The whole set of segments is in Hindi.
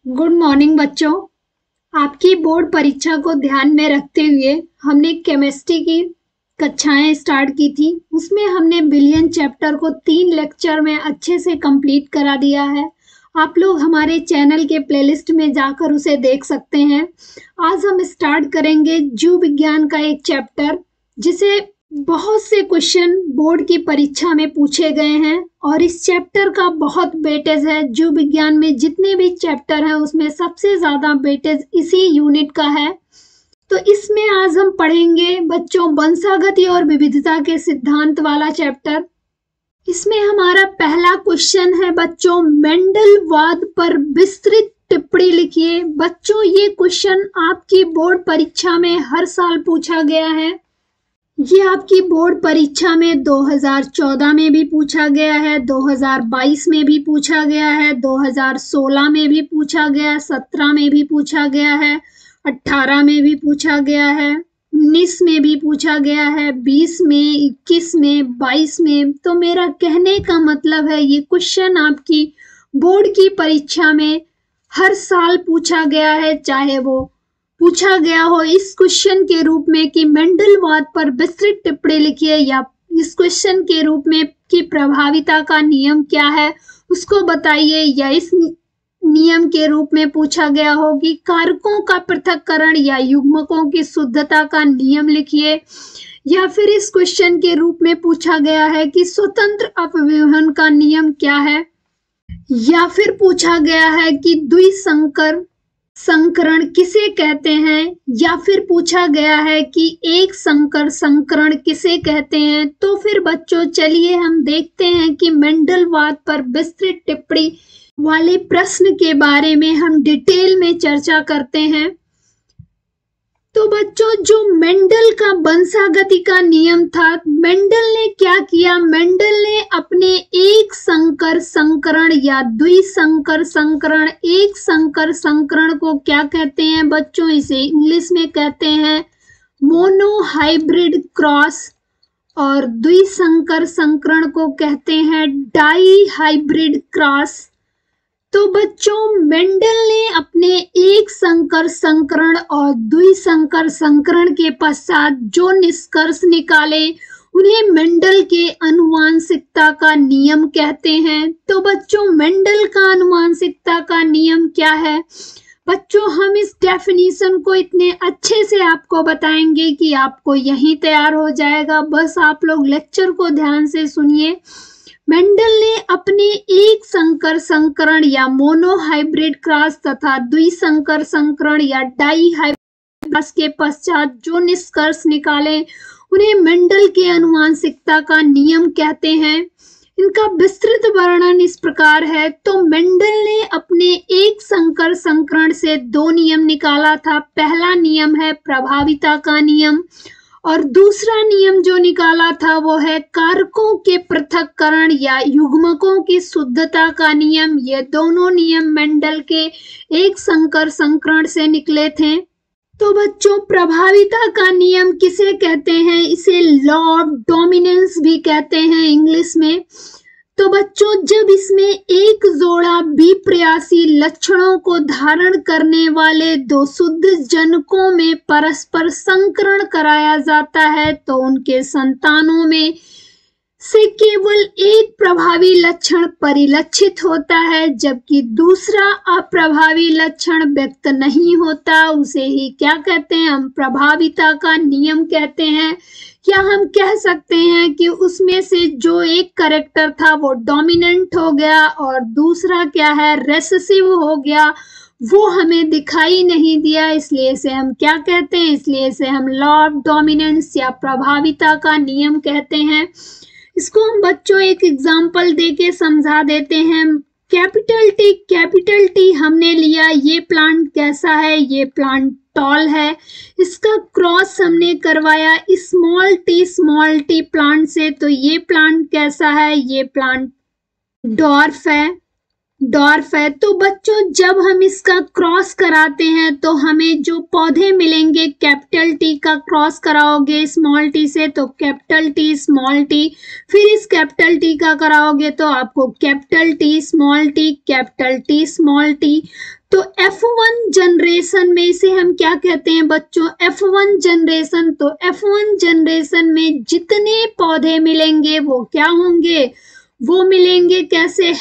गुड मॉर्निंग बच्चों। आपकी बोर्ड परीक्षा को ध्यान में रखते हुए हमने केमिस्ट्री की कक्षाएं स्टार्ट की थी। उसमें हमने बिलियन चैप्टर को 3 लेक्चर में अच्छे से कंप्लीट करा दिया है। आप लोग हमारे चैनल के प्लेलिस्ट में जाकर उसे देख सकते हैं। आज हम स्टार्ट करेंगे जीव विज्ञान का एक चैप्टर जिसे बहुत से क्वेश्चन बोर्ड की परीक्षा में पूछे गए हैं और इस चैप्टर का बहुत वेटेज है। जीव विज्ञान में जितने भी चैप्टर हैं उसमें सबसे ज्यादा वेटेज इसी यूनिट का है। तो इसमें आज हम पढ़ेंगे बच्चों वंशागति और विविधता के सिद्धांत वाला चैप्टर। इसमें हमारा पहला क्वेश्चन है बच्चों, मेंडलवाद पर विस्तृत टिप्पणी लिखिए। बच्चों ये क्वेश्चन आपकी बोर्ड परीक्षा में हर साल पूछा गया है। ये आपकी बोर्ड परीक्षा में 2014 में भी पूछा गया है, 2022 में भी पूछा गया है, 2016 में भी पूछा गया, 17 में भी पूछा गया है, 18 में भी पूछा गया है, 19 में भी पूछा गया है, 20 में, 21 में, 22 में। तो मेरा कहने का मतलब है ये क्वेश्चन आपकी बोर्ड की परीक्षा में हर साल पूछा गया है, चाहे वो पूछा गया हो इस क्वेश्चन के रूप में कि मेंडलवाद पर विस्तृत टिप्पणी लिखिए, या इस क्वेश्चन के रूप में कि प्रभाविता का नियम क्या है उसको बताइए, या इस नियम के रूप में पूछा गया हो कि कारकों का पृथक्करण या युग्मकों की शुद्धता का नियम लिखिए, या फिर इस क्वेश्चन के रूप में पूछा गया है कि स्वतंत्र अपव्यूहन का नियम क्या है, या फिर पूछा गया है कि द्विसंकर संकरण किसे कहते हैं, या फिर पूछा गया है कि एक संकर संकरण किसे कहते हैं। तो फिर बच्चों चलिए हम देखते हैं कि मेंडलवाद पर विस्तृत टिप्पणी वाले प्रश्न के बारे में हम डिटेल में चर्चा करते हैं। तो बच्चों जो मेंडल का वंशागति का नियम था, मेंडल ने क्या किया, मेंडल ने अपने एक संकर संकरण या द्विसंकर संकरण, एक संकर संकरण को क्या कहते हैं बच्चों, इसे इंग्लिश में कहते हैं मोनोहाइब्रिड क्रॉस, और द्विसंकर संकरण को कहते हैं डाई हाइब्रिड क्रॉस। तो बच्चों मेंडल ने अपने एक संकर संकरण और द्विसंकर संकरण के पश्चात जो निष्कर्ष निकाले उन्हें मेंडल के आनुवांशिकता का नियम कहते हैं। तो बच्चों मेंडल का आनुवांशिकता का नियम क्या है बच्चों, हम इस डेफिनेशन को इतने अच्छे से आपको बताएंगे कि आपको यहीं तैयार हो जाएगा। बस आप लोग लेक्चर को ध्यान से सुनिए। मेंडल ने अपने एक संकर संकरण या मोनोहाइब्रिड क्रॉस तथा द्विसंकर संकरण या डाई हाइब्रिड क्रॉस के पश्चात जो निष्कर्ष निकाले उन्हें मेंडल के आनुवांशिकता का नियम कहते हैं। इनका विस्तृत वर्णन इस प्रकार है। तो मेंडल ने अपने एक संकर संकरण से 2 नियम निकाला था। पहला नियम है प्रभाविता का नियम और दूसरा नियम जो निकाला था वो है कारकों के पृथक्करण या युग्मकों की शुद्धता का नियम। ये दोनों नियम मेंडल के एक संकर संकरण से निकले थे। तो बच्चों प्रभाविता का नियम किसे कहते हैं, इसे लॉ ऑफ डोमिनेंस भी कहते हैं इंग्लिश में। तो बच्चों जब इसमें एक जोड़ा विप्रयासी लक्षणों को धारण करने वाले 2 शुद्ध जनकों में परस्पर संकरण कराया जाता है तो उनके संतानों में से केवल एक प्रभावी लक्षण परिलक्षित होता है, जबकि दूसरा अप्रभावी लक्षण व्यक्त नहीं होता। उसे ही क्या कहते हैं, हम प्रभाविता का नियम कहते हैं। क्या हम कह सकते हैं कि उसमें से जो एक कैरेक्टर था वो डोमिनेंट हो गया और दूसरा क्या है, रेसेसिव हो गया, वो हमें दिखाई नहीं दिया, इसलिए इसे हम क्या कहते हैं, इसलिए इसे हम लॉ ऑफ डोमिनेंस या प्रभाविता का नियम कहते हैं। इसको हम बच्चों एक एग्जाम्पल देके समझा देते हैं। कैपिटल टी हमने लिया, ये प्लांट कैसा है, ये प्लांट टॉल है। इसका क्रॉस हमने करवाया स्मॉल टी प्लांट से, तो ये प्लांट कैसा है, ये प्लांट डॉर्फ है। डॉर्फ है। तो बच्चों जब हम इसका क्रॉस कराते हैं तो हमें जो पौधे मिलेंगे, कैपिटल टी का क्रॉस कराओगे स्मॉल टी से तो कैपिटल टी स्मॉल टी, फिर इस कैपिटल टी का कराओगे तो आपको capital T small T, capital T small T. तो F1 जनरेशन में इसे हम क्या कहते हैं बच्चों, F1 जनरेशन। तो F1 जनरेशन में जितने पौधे मिलेंगे वो क्या होंगे, वो मिलेंगे कैसे,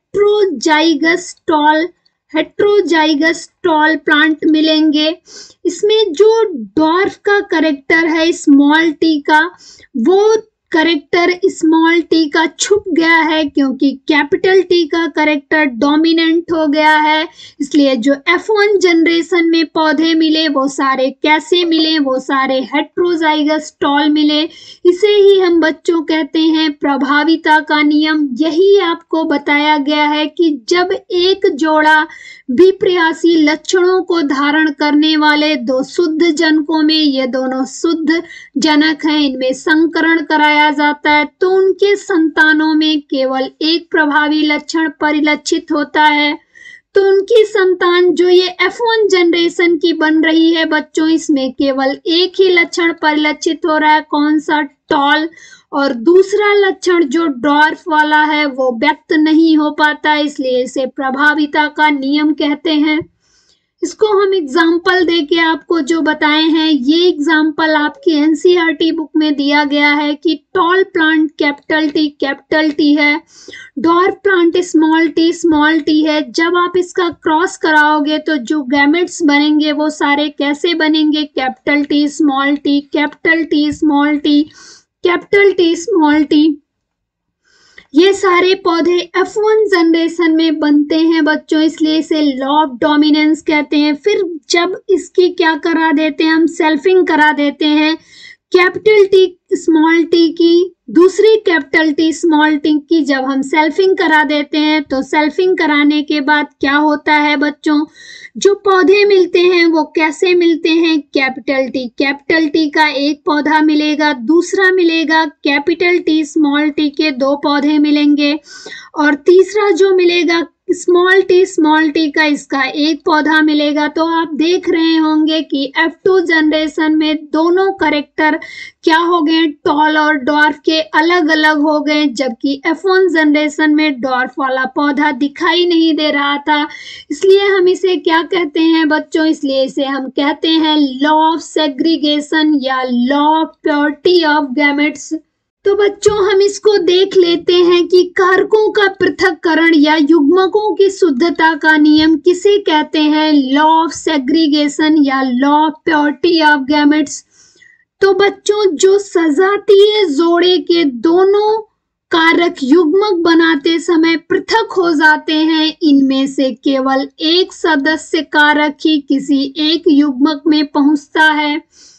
हेट्रोजाइगस टॉल प्लांट मिलेंगे। इसमें जो डॉर्फ का करेक्टर है स्मॉल टी का, वो करेक्टर स्मॉल टी का छुप गया है क्योंकि कैपिटल टी का करेक्टर डोमिनेंट हो गया है। इसलिए जो F1 जनरेशन में पौधे मिले वो सारे कैसे मिले, वो सारे हेट्रोजाइगस टॉल मिले। इसे ही हम बच्चों कहते हैं प्रभाविता का नियम। यही आपको बताया गया है कि जब एक जोड़ा विपर्यासी लक्षणों को धारण करने वाले दो शुद्ध जनकों में, ये दोनों शुद्ध जनक हैं, इनमें संकरण कराया जाता है तो उनके संतानों में केवल एक प्रभावी लक्षण परिलक्षित होता है। तो उनकी संतान जो ये F1 जनरेशन की बन रही है बच्चों, इसमें केवल एक ही लक्षण परिलक्षित हो रहा है, कौन सा, टॉल, और दूसरा लक्षण जो डॉर्फ वाला है वो व्यक्त नहीं हो पाता, इसलिए इसे प्रभाविता का नियम कहते हैं। इसको हम एग्जाम्पल देके आपको जो बताए हैं, ये एग्जाम्पल आपकी NCERT बुक में दिया गया है कि टॉल प्लांट कैपिटल टी है, डॉर्फ प्लांट स्मॉल टी है। जब आप इसका क्रॉस कराओगे तो जो गैमेट्स बनेंगे वो सारे कैसे बनेंगे, capital T small T, capital T small T, capital T small T. ये सारे पौधे F1 जनरेशन में बनते हैं बच्चों, इसलिए इसे लॉ ऑफ डोमिनेंस कहते हैं। फिर जब इसकी क्या करा देते हैं, हम सेल्फिंग करा देते हैं कैपिटल टी स्मॉल टी की, दूसरी कैपिटल टी स्मॉल टी की जब हम सेल्फिंग करा देते हैं तो सेल्फिंग कराने के बाद क्या होता है बच्चों, जो पौधे मिलते हैं वो कैसे मिलते हैं, कैपिटल टी का एक पौधा मिलेगा, दूसरा मिलेगा कैपिटल टी स्मॉल टी के दो पौधे मिलेंगे, और तीसरा जो मिलेगा स्मॉल टी का इसका एक पौधा मिलेगा। तो आप देख रहे होंगे कि F2 जनरेशन में दोनों करेक्टर क्या हो गए, टॉल और डॉर्फ के अलग अलग हो गए, जबकि F1 जनरेशन में डॉर्फ वाला पौधा दिखाई नहीं दे रहा था। इसलिए हम इसे क्या कहते हैं बच्चों, इसलिए इसे हम कहते हैं लॉ ऑफ सेग्रीगेशन या law of purity of gametes. तो बच्चों हम इसको देख लेते हैं कि कारकों का पृथक्करण या युग्मकों की शुद्धता का नियम किसे कहते हैं, लॉ ऑफ सेग्रीगेशन या law of purity of gametes. तो बच्चों जो सजातीय जोड़े के दोनों कारक युग्मक बनाते समय पृथक हो जाते हैं, इनमें से केवल एक सदस्य कारक ही किसी एक युग्मक में पहुंचता है।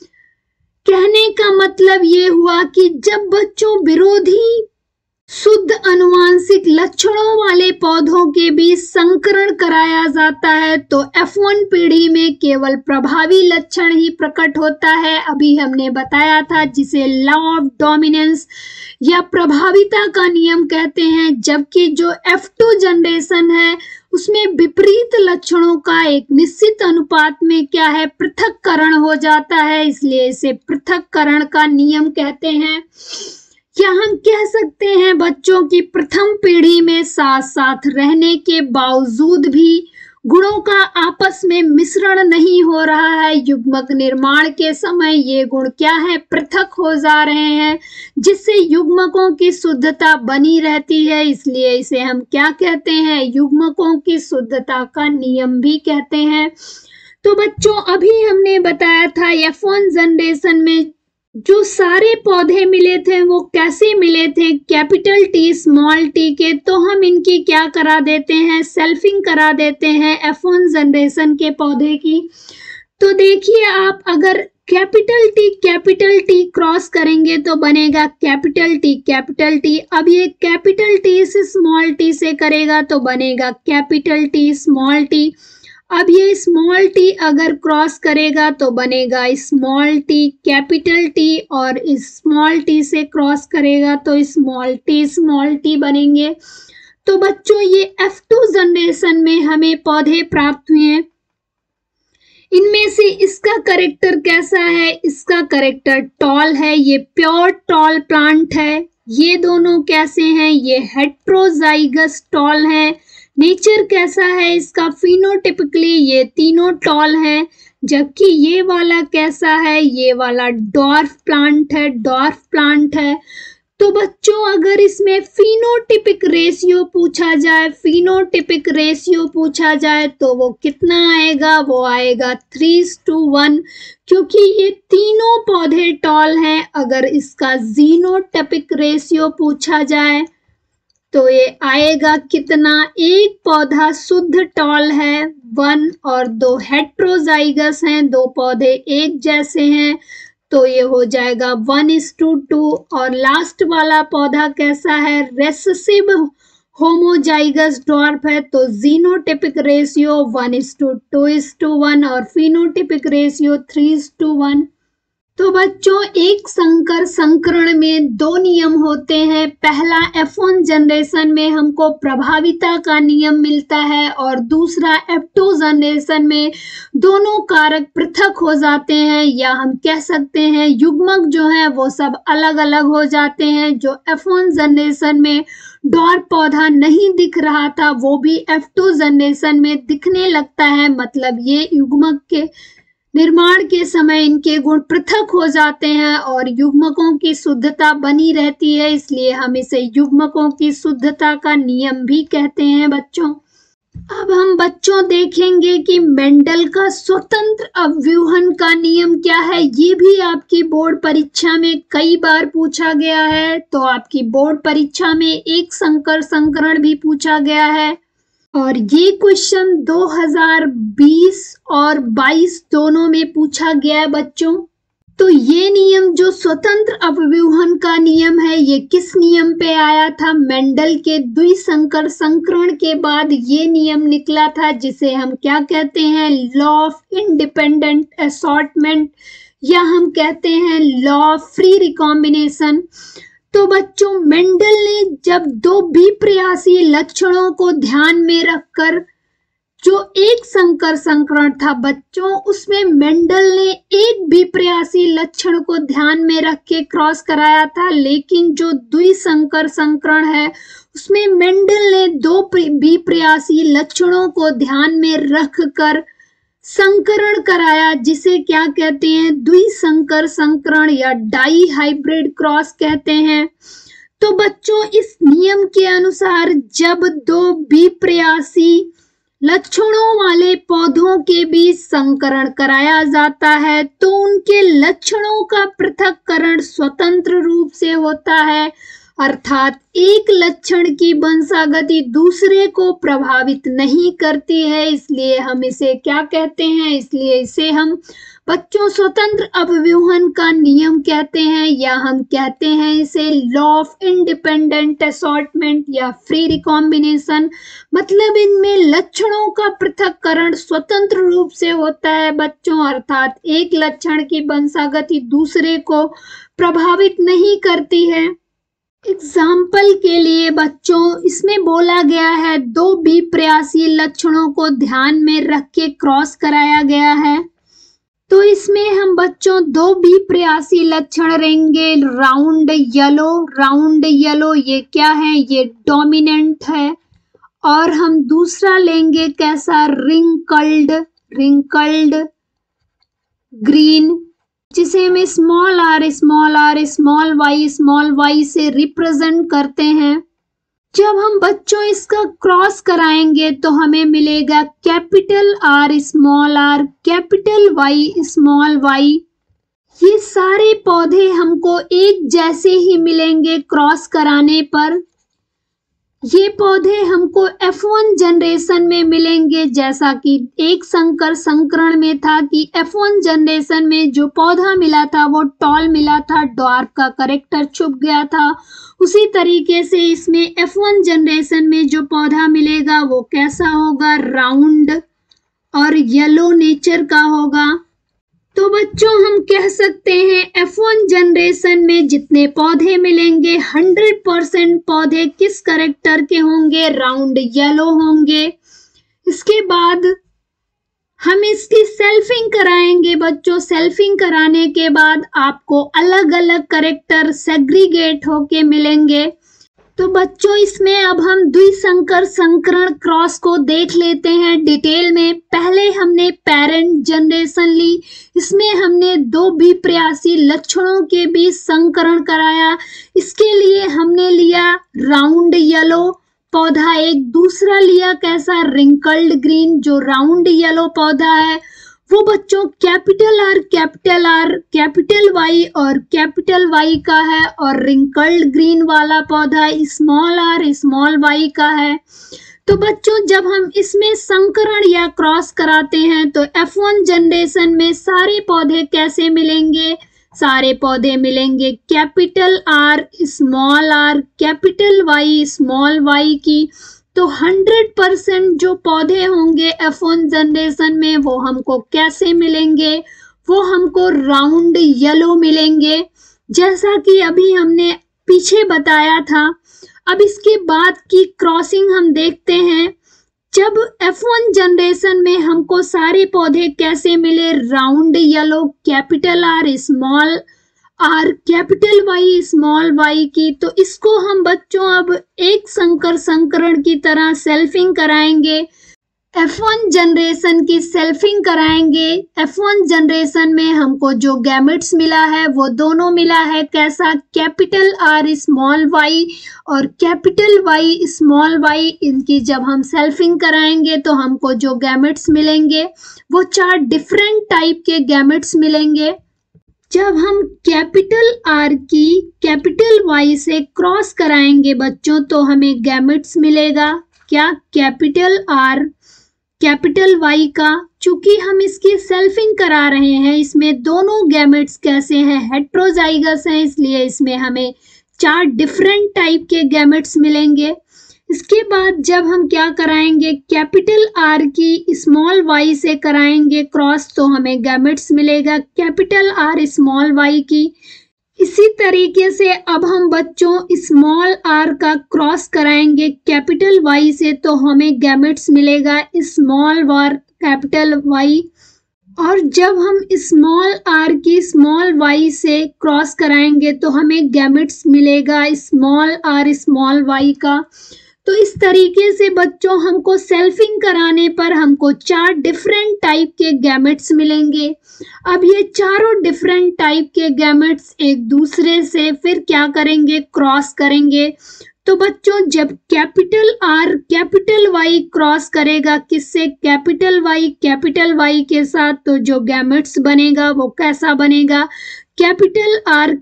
कहने का मतलब ये हुआ कि जब बच्चों विरोधी शुद्ध अनुवांशिक लक्षणों वाले पौधों के बीच संकरण कराया जाता है तो F1 पीढ़ी में केवल प्रभावी लक्षण ही प्रकट होता है, अभी हमने बताया था, जिसे लॉ ऑफ डोमिनेंस या प्रभाविता का नियम कहते हैं। जबकि जो F2 जनरेशन है उसमें विपरीत लक्षणों का एक निश्चित अनुपात में क्या है, पृथक्करण हो जाता है, इसलिए इसे पृथक्करण का नियम कहते हैं। या हम कह सकते हैं बच्चों की प्रथम पीढ़ी में साथ साथ रहने के बावजूद भी गुणों का आपस में मिश्रण नहीं हो रहा है, युग्मक निर्माण के समय ये गुण क्या है, पृथक हो जा रहे हैं, जिससे युग्मकों की शुद्धता बनी रहती है, इसलिए इसे हम क्या कहते हैं, युग्मकों की शुद्धता का नियम भी कहते हैं। तो बच्चों अभी हमने बताया था F1 जनरेशन में जो सारे पौधे मिले थे वो कैसे मिले थे, कैपिटल टी स्मॉल टी के, तो हम इनकी क्या करा देते हैं, सेल्फिंग करा देते हैं F1 जनरेशन के पौधे की। तो देखिए आप अगर कैपिटल टी क्रॉस करेंगे तो बनेगा कैपिटल टी। अब ये कैपिटल टी से स्मॉल टी से करेगा तो बनेगा कैपिटल टी स्मॉल टी। अब ये स्मॉल टी अगर क्रॉस करेगा तो बनेगा स्मॉल टी कैपिटल टी, और इस स्मॉल टी से क्रॉस करेगा तो स्मॉल टी बनेंगे। तो बच्चों ये F2 जनरेशन में हमें पौधे प्राप्त हुए हैं। इनमें से इसका कैरेक्टर कैसा है? इसका कैरेक्टर टॉल है, ये प्योर टॉल प्लांट है। ये दोनों कैसे हैं? ये हेट्रोजाइगस टॉल है। नेचर कैसा है इसका? फिनोटिपिकली ये तीनों टॉल हैं। जबकि ये वाला कैसा है? ये वाला डॉर्फ प्लांट है, डॉर्फ प्लांट है। तो बच्चों अगर इसमें फिनोटिपिक रेशियो पूछा जाए, फिनोटिपिक रेशियो पूछा जाए तो वो कितना आएगा? वो आएगा 3:1, क्योंकि ये तीनों पौधे टॉल हैं। अगर इसका जीनोटिपिक रेशियो पूछा जाए तो ये आएगा कितना? एक पौधा शुद्ध टॉल है 1 और 2 हेट्रोजाइगस हैं, 2 पौधे एक जैसे हैं, तो ये हो जाएगा 1:2। और लास्ट वाला पौधा कैसा है? रेसेसिव होमोजाइगस डॉर्फ है, तो जीनोटिपिक रेशियो 1:2:1 और फिनोटिपिक रेशियो 3:1। तो बच्चों एक संकर संकरण में 2 नियम होते हैं। पहला F1 जनरेशन में हमको प्रभाविता का नियम मिलता है और दूसरा F2 जनरेशन में दोनों कारक पृथक हो जाते हैं, या हम कह सकते हैं युग्मक जो है वो सब अलग अलग हो जाते हैं। जो F1 जनरेशन में डॉर्फ पौधा नहीं दिख रहा था वो भी F2 जनरेशन में दिखने लगता है। मतलब ये युग्मक के निर्माण के समय इनके गुण पृथक हो जाते हैं और युग्मकों की शुद्धता बनी रहती है, इसलिए हम इसे युग्मकों की शुद्धता का नियम भी कहते हैं बच्चों। अब हम बच्चों देखेंगे कि मेंडल का स्वतंत्र अव्यूहन का नियम क्या है। ये भी आपकी बोर्ड परीक्षा में कई बार पूछा गया है। तो आपकी बोर्ड परीक्षा में एक संकर संकरण भी पूछा गया है और ये क्वेश्चन 2020 और 22 दोनों में पूछा गया है बच्चों। तो ये नियम जो स्वतंत्र अव्यूहन का नियम है, ये किस नियम पे आया था? मेंडल के द्विसंकर संकरण के बाद ये नियम निकला था, जिसे हम क्या कहते हैं? लॉ ऑफ इंडिपेंडेंट असॉर्टमेंट, या हम कहते हैं लॉ ऑफ फ्री रिकॉम्बिनेशन। तो बच्चों मेंडल ने जब 2 विप्रयासी लक्षणों को ध्यान में रखकर, जो एक संकर संकरण था बच्चों, उसमें मेंडल ने एक विप्रयासी लक्षण को ध्यान में रख के क्रॉस कराया था। लेकिन जो द्विसंकर संकरण है उसमें मेंडल ने 2 विप्रयासी लक्षणों को ध्यान में रखकर संकरण कराया, जिसे क्या कहते हैं? द्विसंकर संकरण या डाई हाइब्रिड क्रॉस कहते हैं। तो बच्चों इस नियम के अनुसार जब 2 विप्रयासी लक्षणों वाले पौधों के बीच संकरण कराया जाता है तो उनके लक्षणों का पृथक्करण स्वतंत्र रूप से होता है, अर्थात एक लक्षण की वंशागति दूसरे को प्रभावित नहीं करती है। इसलिए हम इसे क्या कहते हैं? इसलिए इसे हम बच्चों स्वतंत्र अव्यूहन का नियम कहते हैं, या हम कहते हैं इसे लॉ ऑफ इंडिपेंडेंट असॉर्टमेंट या फ्री रिकॉम्बिनेशन। मतलब इनमें लक्षणों का पृथक्करण स्वतंत्र रूप से होता है बच्चों, अर्थात एक लक्षण की वंशागति दूसरे को प्रभावित नहीं करती है। एग्जाम्पल के लिए बच्चों इसमें बोला गया है 2 विप्रयासी लक्षणों को ध्यान में रख के क्रॉस कराया गया है। तो इसमें हम बच्चों 2 विप्रयासी लक्षण लेंगे। राउंड येलो ये क्या है? ये डोमिनेंट है। और हम दूसरा लेंगे कैसा? रिंकल्ड ग्रीन, जिसे हम स्मॉल आर स्मॉल वाई से रिप्रेजेंट करते हैं। जब हम बच्चों इसका क्रॉस कराएंगे तो हमें मिलेगा capital R capital Y small y। ये सारे पौधे हमको एक जैसे ही मिलेंगे क्रॉस कराने पर। ये पौधे हमको F1 जनरेशन में मिलेंगे, जैसा कि एक संकर संकरण में था कि F1 जनरेशन में जो पौधा मिला था वो टॉल मिला था, डॉर्फ का कैरेक्टर छुप गया था। उसी तरीके से इसमें F1 जनरेशन में जो पौधा मिलेगा वो कैसा होगा? राउंड और येलो नेचर का होगा। तो बच्चों हम कह सकते हैं F1 जनरेशन में जितने पौधे मिलेंगे 100% पौधे किस कैरेक्टर के होंगे? राउंड येलो होंगे। इसके बाद हम इसकी सेल्फिंग कराएंगे बच्चों। सेल्फिंग कराने के बाद आपको अलग अलग कैरेक्टर सेग्रीगेट होके मिलेंगे। तो बच्चों इसमें अब हम द्विसंकर संकरण क्रॉस को देख लेते हैं डिटेल में। पहले हमने पेरेंट जनरेशन ली, इसमें हमने दो विप्रयासी लक्षणों के बीच संकरण कराया। इसके लिए हमने लिया राउंड येलो पौधा, एक दूसरा लिया कैसा? Wrinkled green. जो राउंड येलो पौधा है वो बच्चों कैपिटल आर कैपिटल वाई और कैपिटल वाई का है, और रिंकल्ड ग्रीन वाला पौधा स्मॉल आर स्मॉल वाई का है। तो बच्चों जब हम इसमें संकरण या क्रॉस कराते हैं तो F1 जनरेशन में सारे पौधे कैसे मिलेंगे? सारे पौधे मिलेंगे capital R capital Y small Y की। तो 100% जो पौधे होंगे F1 जनरेशन में वो हमको कैसे मिलेंगे? वो हमको राउंड येलो मिलेंगे, जैसा कि अभी हमने पीछे बताया था। अब इसके बाद की क्रॉसिंग हम देखते हैं। जब F1 जनरेशन में हमको सारे पौधे कैसे मिले? Round yellow capital R capital Y small Y की। तो इसको हम बच्चों अब एक संकर संकरण की तरह सेल्फिंग कराएंगे। F1 जनरेशन की सेल्फिंग कराएंगे। F1 जनरेशन में हमको जो गैमेट्स मिला है वो दोनों मिला है कैसा? कैपिटल आर स्मॉल वाई और कैपिटल वाई स्मॉल वाई। इनकी जब हम सेल्फिंग कराएंगे तो हमको जो गैमेट्स मिलेंगे वो 4 डिफरेंट टाइप के गैमेट्स मिलेंगे। जब हम कैपिटल आर की कैपिटल वाई से क्रॉस कराएंगे बच्चों तो हमें गैमेट्स मिलेगा क्या? कैपिटल आर कैपिटल वाई का। चूंकि हम इसकी सेल्फिंग करा रहे हैं, इसमें दोनों गैमेट्स कैसे हैं? हेट्रोजाइगस हैं, इसलिए इसमें हमें 4 डिफरेंट टाइप के गैमेट्स मिलेंगे। इसके बाद जब हम क्या कराएंगे? कैपिटल आर की स्मॉल वाई से कराएंगे क्रॉस तो हमें गैमेट्स मिलेगा कैपिटल आर स्मॉल वाई की। इसी तरीके से अब हम बच्चों स्मॉल आर का क्रॉस कराएंगे कैपिटल वाई से तो हमें गैमेट्स मिलेगा स्मॉल आर कैपिटल वाई। और जब हम स्मॉल आर की स्मॉल वाई से क्रॉस कराएंगे तो हमें गैमेट्स मिलेगा स्मॉल आर स्मॉल वाई का। तो इस तरीके से बच्चों हमको सेल्फिंग कराने पर हमको 4 डिफरेंट टाइप के गैमेट्स मिलेंगे। अब ये चारों डिफरेंट टाइप के गैमेट्स एक दूसरे से फिर क्या करेंगे? क्रॉस करेंगे। तो बच्चों जब capital R capital Y cross करेगा किससे? कैपिटल वाई के साथ, तो जो गैमेट्स बनेगा वो कैसा बनेगा? कैपिटल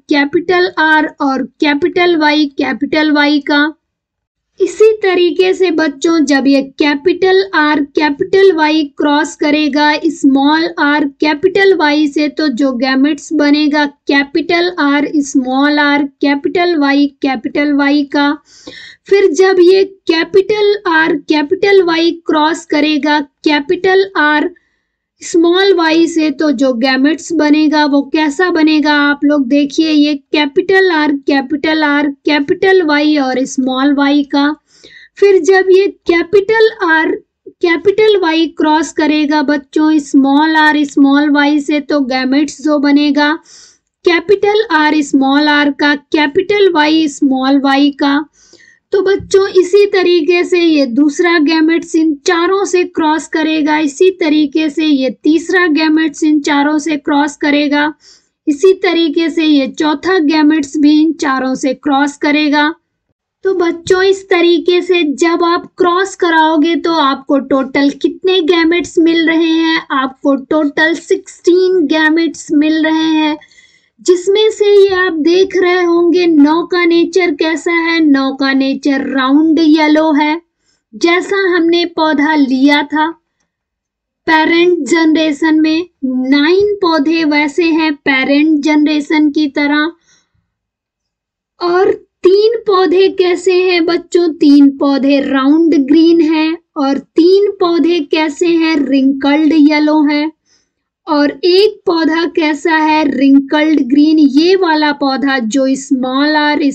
आर और कैपिटल वाई का। इसी तरीके से बच्चों जब ये capital R capital Y cross करेगा स्मॉल आर कैपिटल वाई से तो जो गैमेट्स बनेगा कैपिटल आर कैपिटल वाई का। फिर जब ये capital R capital Y cross करेगा कैपिटल आर स्मॉल वाई से तो जो गैमेट्स बनेगा वो कैसा बनेगा? आप लोग देखिए, ये कैपिटल आर कैपिटल वाई और स्मॉल वाई का। फिर जब ये capital R capital Y cross करेगा बच्चों स्मॉल आर स्मॉल वाई से तो गैमेट्स जो बनेगा कैपिटल आर का कैपिटल वाई स्मॉल वाई का। तो बच्चों इसी तरीके से ये दूसरा गैमेट्स इन चारों से क्रॉस करेगा, इसी तरीके से ये तीसरा गैमेट्स इन चारों से क्रॉस करेगा, इसी तरीके से ये चौथा गैमेट्स भी इन चारों से क्रॉस करेगा। तो बच्चों इस तरीके से जब आप क्रॉस कराओगे तो आपको टोटल कितने गैमेट्स मिल रहे हैं? आपको टोटल 16 गैमेट्स मिल रहे हैं, जिसमें से ये आप देख रहे होंगे 9 का नेचर कैसा है? 9 का नेचर राउंड येलो है, जैसा हमने पौधा लिया था पेरेंट जनरेशन में। 9 पौधे वैसे हैं पेरेंट जनरेशन की तरह। और 3 पौधे कैसे हैं बच्चों? 3 पौधे राउंड ग्रीन हैं और 3 पौधे कैसे हैं? रिंकल्ड येलो हैं। और एक पौधा कैसा है, रिंकल्ड ग्रीन। ये वाला पौधा जो स्मॉल आर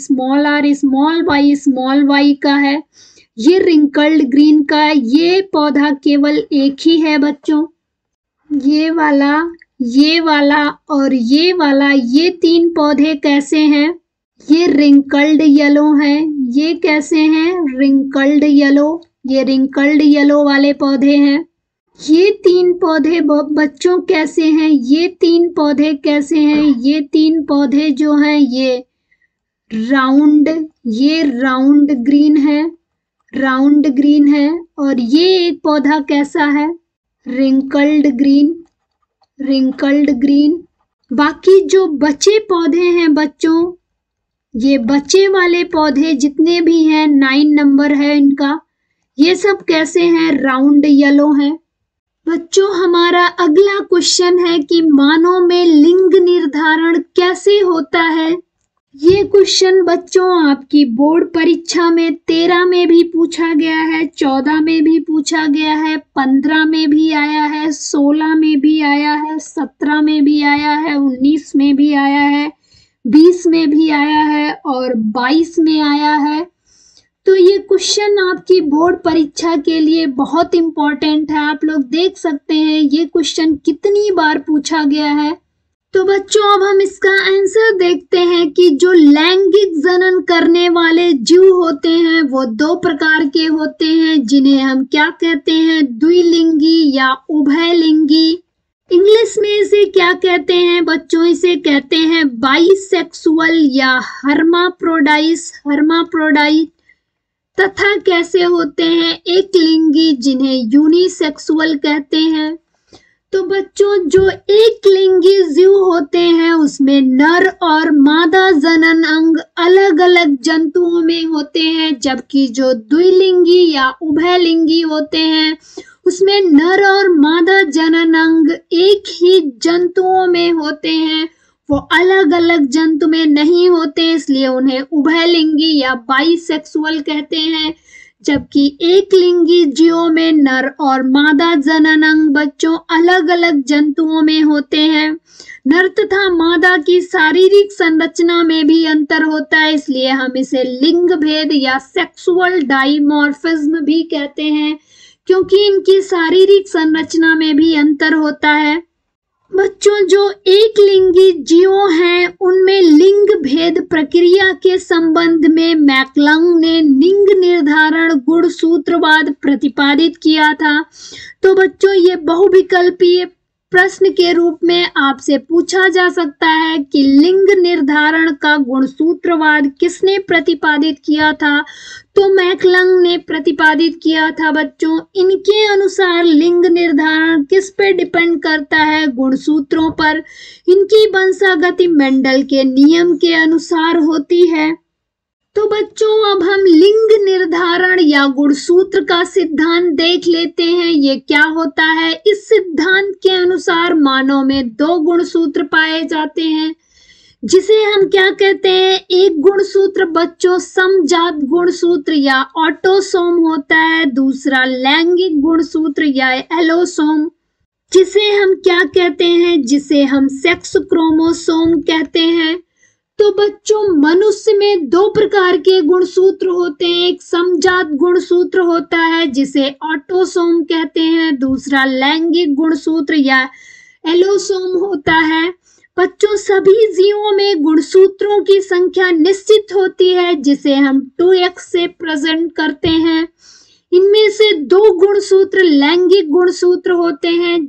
स्मॉल वाई का है, ये रिंकल्ड ग्रीन का है। ये पौधा केवल एक ही है बच्चों। ये वाला और ये वाला, ये 3 पौधे कैसे हैं, ये रिंकल्ड येलो हैं। ये कैसे हैं, रिंकल्ड येलो। ये रिंकल्ड येलो वाले पौधे हैं। ये 3 पौधे बच्चों कैसे हैं, ये 3 पौधे कैसे हैं, ये 3 पौधे जो हैं ये राउंड ग्रीन है। और ये एक पौधा कैसा है, रिंकल्ड ग्रीन। बाकी जो बचे पौधे हैं बच्चों, ये बचे वाले पौधे जितने भी हैं, 9 नंबर है इनका, ये सब कैसे हैं, राउंड येलो हैं। बच्चों हमारा अगला क्वेश्चन है कि मानव में लिंग निर्धारण कैसे होता है। ये क्वेश्चन बच्चों आपकी बोर्ड परीक्षा में 13 में भी पूछा गया है, 14 में भी पूछा गया है, 15 में भी आया है, 16 में भी आया है, 17 में भी आया है, 19 में भी आया है, 20 में भी आया है और 22 में आया है। तो ये क्वेश्चन आपकी बोर्ड परीक्षा के लिए बहुत इम्पोर्टेंट है। आप लोग देख सकते हैं ये क्वेश्चन कितनी बार पूछा गया है। तो बच्चों अब हम इसका आंसर देखते हैं कि जो लैंगिक जनन करने वाले जीव होते हैं वो 2 प्रकार के होते हैं, जिन्हें हम क्या कहते हैं, द्विलिंगी या उभयलिंगी। इंग्लिश में इसे क्या कहते हैं बच्चों, इसे कहते हैं बाइसेक्सुअल या हर्माफ्रोडाइट। तथा कैसे होते हैं, एक लिंगी, जिन्हें यूनिसेक्सुअल कहते हैं। तो बच्चों जो एक लिंगी जीव होते हैं उसमें नर और मादा जनन अंग अलग अलग जंतुओं में होते हैं, जबकि जो द्विलिंगी या उभयलिंगी होते हैं उसमें नर और मादा जनन अंग एक ही जंतुओं में होते हैं, वो अलग अलग जंतु में नहीं होते, इसलिए उन्हें उभयलिंगी या बाइसेक्सुअल कहते हैं। जबकि एक लिंगी जीवों में नर और मादा जनन अंग बच्चों अलग अलग जंतुओं में होते हैं। नर तथा मादा की शारीरिक संरचना में भी अंतर होता है, इसलिए हम इसे लिंग भेद या सेक्सुअल डाइमॉर्फिज्म भी कहते हैं, क्योंकि इनकी शारीरिक संरचना में भी अंतर होता है। बच्चों जो एक लिंगी जीवों हैं उनमें लिंग भेद प्रक्रिया के संबंध में मैकलंग ने लिंग निर्धारण गुणसूत्रवाद प्रतिपादित किया था। तो बच्चों ये बहुविकल्पीय प्रश्न के रूप में आपसे पूछा जा सकता है कि लिंग निर्धारण का गुणसूत्रवाद किसने प्रतिपादित किया था। तो मैकलंग ने प्रतिपादित किया था बच्चों। इनके अनुसार लिंग निर्धारण किस पे डिपेंड करता है, गुणसूत्रों पर। इनकी वंशागति मेंडल के नियम के अनुसार होती है। तो बच्चों अब हम लिंग निर्धारण या गुणसूत्र का सिद्धांत देख लेते हैं, ये क्या होता है। इस सिद्धांत के अनुसार मानव में 2 गुणसूत्र पाए जाते हैं, जिसे हम क्या कहते हैं, एक गुणसूत्र बच्चों समजात गुणसूत्र या ऑटोसोम होता है, दूसरा लैंगिक गुणसूत्र या एलोसोम, जिसे हम क्या कहते हैं, जिसे हम सेक्स क्रोमोसोम कहते हैं। तो बच्चों मनुष्य में 2 प्रकार के गुणसूत्र होते हैं, एक समजात गुणसूत्र होता है जिसे ऑटोसोम कहते हैं, दूसरा लैंगिक गुणसूत्र या एलोसोम होता है। बच्चों सभी जीवों में गुणसूत्रों की संख्या निश्चित होती है, जिसे हम 2x से प्रेजेंट करते हैं। इनमें से 2 गुणसूत्र लैंगिक गुणसूत्र होते हैं।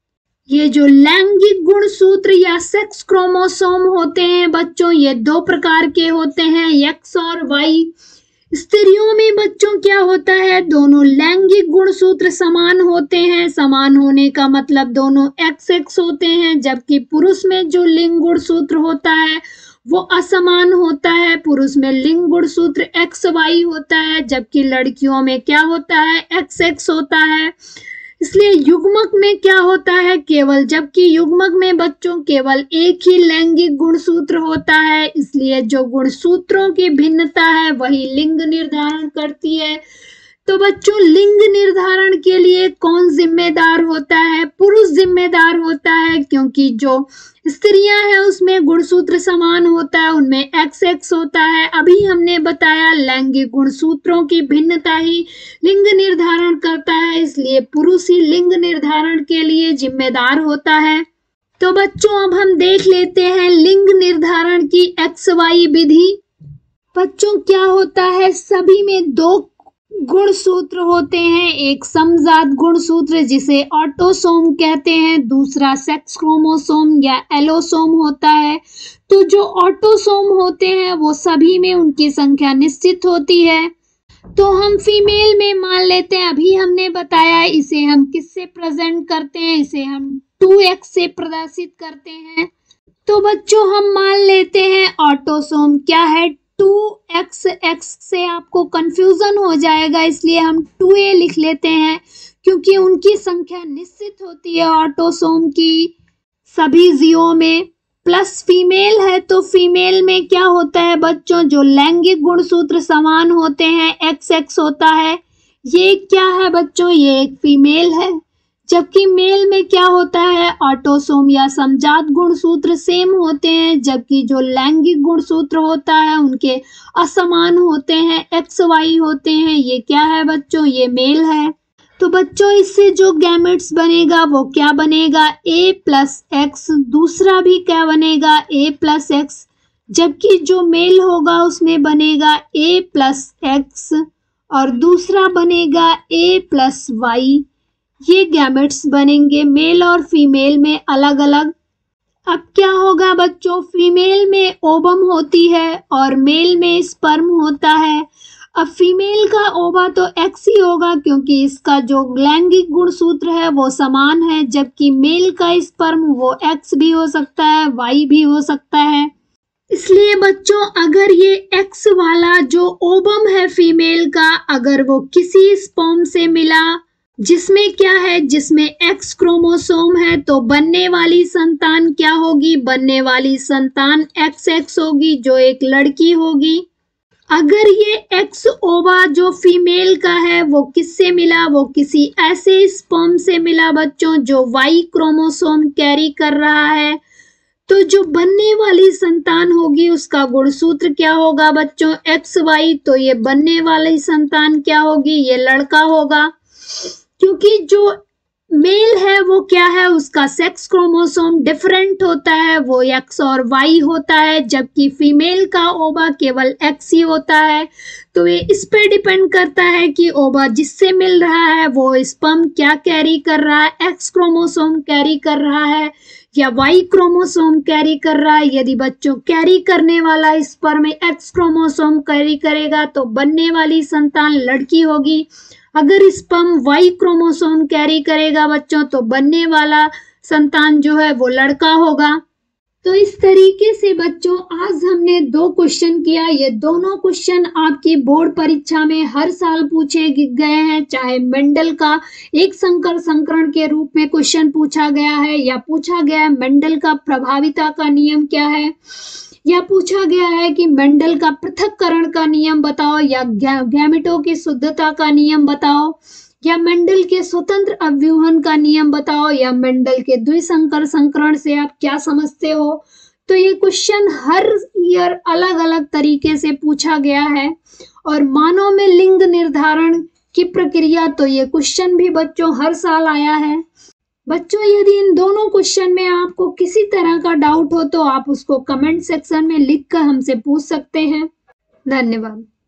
ये जो लैंगिक गुणसूत्र या सेक्स क्रोमोसोम होते हैं बच्चों, ये 2 प्रकार के होते हैं, X और Y। स्त्रियों में बच्चों क्या होता है, दोनों लैंगिक गुणसूत्र समान होते हैं। समान होने का मतलब दोनों XX होते हैं, जबकि पुरुष में जो लिंग गुणसूत्र होता है वो असमान होता है। पुरुष में लिंग गुणसूत्र XY होता है, जबकि लड़कियों में क्या होता है, XX होता है। इसलिए युग्मक में क्या होता है, केवल, जबकि युग्मक में बच्चों केवल एक ही लैंगिक गुणसूत्र होता है। इसलिए जो गुणसूत्रों की भिन्नता है वही लिंग निर्धारण करती है। तो बच्चों लिंग निर्धारण के लिए कौन जिम्मेदार होता है, पुरुष जिम्मेदार होता है, की जो स्त्रियां हैं उसमें गुणसूत्र समान होता है, उनमें XX होता है। अभी हमने बताया लैंगिक गुणसूत्रों की भिन्नता ही लिंग निर्धारण करता है, इसलिए पुरुष ही लिंग निर्धारण के लिए जिम्मेदार होता है। तो बच्चों अब हम देख लेते हैं लिंग निर्धारण की XY विधि। बच्चों क्या होता है, सभी में दो गुणसूत्र होते हैं, एक समजात गुणसूत्र जिसे ऑटोसोम कहते हैं, दूसरा सेक्स क्रोमोसोम या एलोसोम होता है। तो जो ऑटोसोम होते हैं वो सभी में उनकी संख्या निश्चित होती है। तो हम फीमेल में मान लेते हैं, अभी हमने बताया इसे हम किससे प्रेजेंट करते हैं, इसे हम 2x से प्रदर्शित करते हैं। तो बच्चों हम मान लेते हैं ऑटोसोम क्या है, 2XX से आपको कंफ्यूजन हो जाएगा, इसलिए हम 2A लिख लेते हैं क्योंकि उनकी संख्या निश्चित होती है ऑटोसोम की सभी जीवों में। प्लस फीमेल है तो फीमेल में क्या होता है बच्चों, जो लैंगिक गुणसूत्र समान होते हैं XX होता है। ये क्या है बच्चों, ये एक फीमेल है। जबकि मेल में क्या होता है, ऑटोसोम या समजात गुणसूत्र सेम होते हैं, जबकि जो लैंगिक गुणसूत्र होता है उनके असमान होते हैं, XY होते हैं। ये क्या है बच्चों, ये मेल है। तो बच्चों इससे जो गैमेट्स बनेगा वो क्या बनेगा, A+X। दूसरा भी क्या बनेगा, A+X। जबकि जो मेल होगा उसमें बनेगा A+X और दूसरा बनेगा A+Y। ये गैमेट्स बनेंगे मेल और फीमेल में अलग अलग। अब क्या होगा बच्चों, फीमेल में ओवम होती है और मेल में स्पर्म होता है। अब फीमेल का ओवा तो X ही होगा क्योंकि इसका जो लैंगिक गुणसूत्र है वो समान है, जबकि मेल का स्पर्म वो X भी हो सकता है, Y भी हो सकता है। इसलिए बच्चों अगर ये X वाला जो ओवम है फीमेल का, अगर वो किसी स्पर्म से मिला जिसमें क्या है, जिसमें X क्रोमोसोम है, तो बनने वाली संतान क्या होगी, बनने वाली संतान XX होगी जो एक लड़की होगी। अगर ये X ओवा जो फीमेल का है वो किससे मिला, वो किसी ऐसे स्पर्म से मिला बच्चों जो Y क्रोमोसोम कैरी कर रहा है, तो जो बनने वाली संतान होगी उसका गुणसूत्र क्या होगा बच्चों, XY। तो ये बनने वाली संतान क्या होगी, ये लड़का होगा क्योंकि जो मेल है वो क्या है, उसका सेक्स क्रोमोसोम डिफरेंट होता है, वो X और Y होता है, जबकि फीमेल का ओवा केवल X ही होता है। तो ये इस पे डिपेंड करता है कि ओवा जिससे मिल रहा है वो स्पर्म क्या कैरी कर रहा है, X क्रोमोसोम कैरी कर रहा है या Y क्रोमोसोम कैरी कर रहा है। यदि बच्चों कैरी करने वाला स्पर्म X क्रोमोसोम कैरी करेगा तो बनने वाली संतान लड़की होगी। अगर स्पर्म Y क्रोमोसोम कैरी करेगा बच्चों तो बनने वाला संतान जो है वो लड़का होगा। तो इस तरीके से बच्चों आज हमने 2 क्वेश्चन किया। ये दोनों क्वेश्चन आपकी बोर्ड परीक्षा में हर साल पूछे गए हैं, चाहे मेंडल का एक संकर संकरण के रूप में क्वेश्चन पूछा गया है या पूछा गया है मेंडल का प्रभाविता का नियम क्या है, या पूछा गया है कि मेंडल का पृथक्करण का नियम बताओ, या गैमेटों की शुद्धता का नियम बताओ, या मेंडल के स्वतंत्र अव्यूहन का नियम बताओ, या मेंडल के द्विसंकर संकरण से आप क्या समझते हो। तो ये क्वेश्चन हर ईयर अलग अलग तरीके से पूछा गया है। और मानव में लिंग निर्धारण की प्रक्रिया, तो ये क्वेश्चन भी बच्चों हर साल आया है। बच्चों यदि इन दोनों क्वेश्चन में आपको किसी तरह का डाउट हो तो आप उसको कमेंट सेक्शन में लिखकर हमसे पूछ सकते हैं। धन्यवाद।